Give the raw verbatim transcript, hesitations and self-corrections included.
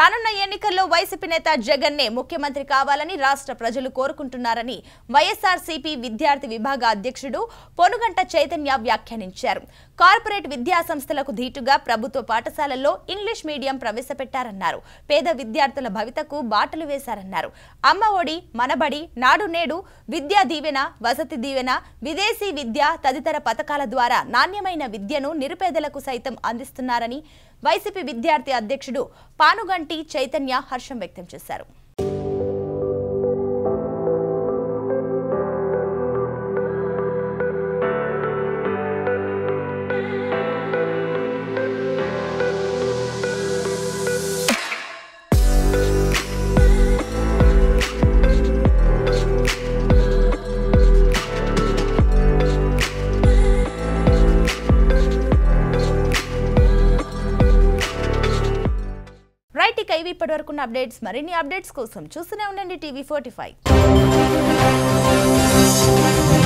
రానున్న ఎన్నికల్లో వైసీపీ నేత జగన్నే ముఖ్యమంత్రి కావాలని రాష్ట్ర ప్రజలు కోరుకుంటున్నారని వైఎస్ఆర్సీపీ విద్యార్థి విభాగ అధ్యక్షుడు పొనుగంట చైతన్య వ్యాఖ్యానించారు. కార్పొరేట్ విద్యా సంస్థలకు ధీటుగా ప్రభుత్వ పాఠశాలల్లో ఇంగ్లీష్ మీడియం ప్రవేశపెట్టారన్నారు. పేద విద్యార్థుల భవితకు బాటలు వేశారన్నారు. అమ్మ ఒడి, మనబడి, నాడు నేడు, విద్యా దీవెన, వసతి దీవెన, విదేశీ విద్య తదితర పథకాల ద్వారా నాణ్యమైన విద్యను నిరుపేదలకు సైతం అందిస్తున్నారని వైసీపీ విద్యార్థి అధ్యక్షుడు పానుగంటి చైతన్య హర్షం వ్యక్తం చేశారు. రైట్ ఇక ఇవి ఇప్పటివరకున్న అప్డేట్స్. మరిన్ని అప్డేట్స్ కోసం చూస్తూనే ఉండండి టీవీ ఫోర్టీ ఫైవ్.